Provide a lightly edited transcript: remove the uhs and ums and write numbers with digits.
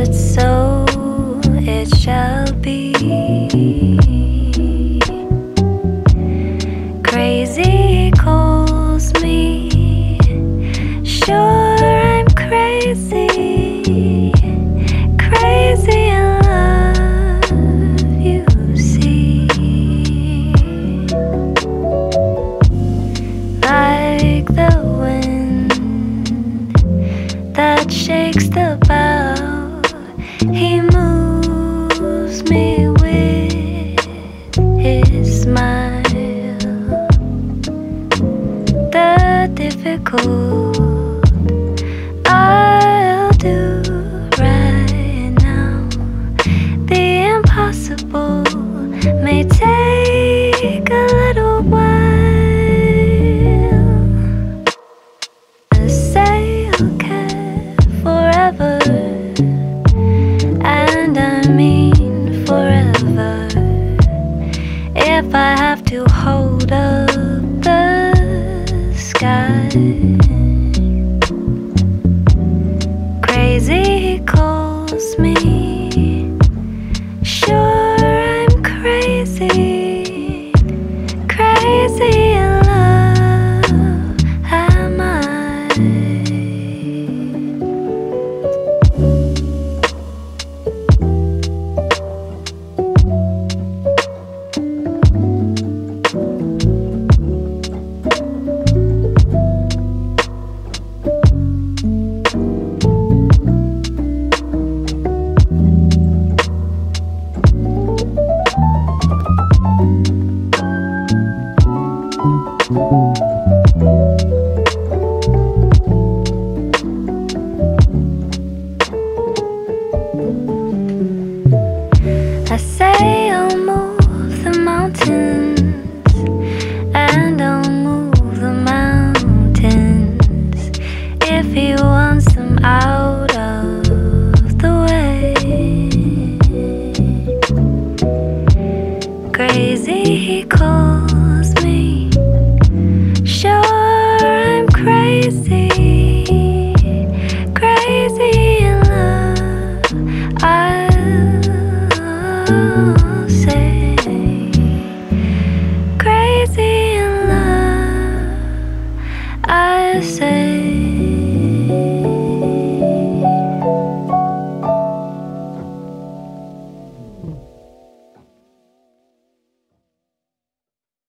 it so, it shall be. Crazy calls me, sure I'm crazy, crazy in love, you see. Like the wind that shakes the bough, he moves me with his smile. The difficult I'll do right now. The impossible may take a little while. I say okay forever, and I mean forever. If I have to hold up the sky, crazy calls me, sure I'm crazy, crazy in love, am I? I say I'll move the mountains, and I'll move the mountains if he wants them out of the way. Crazy he calls me, sure I'm crazy,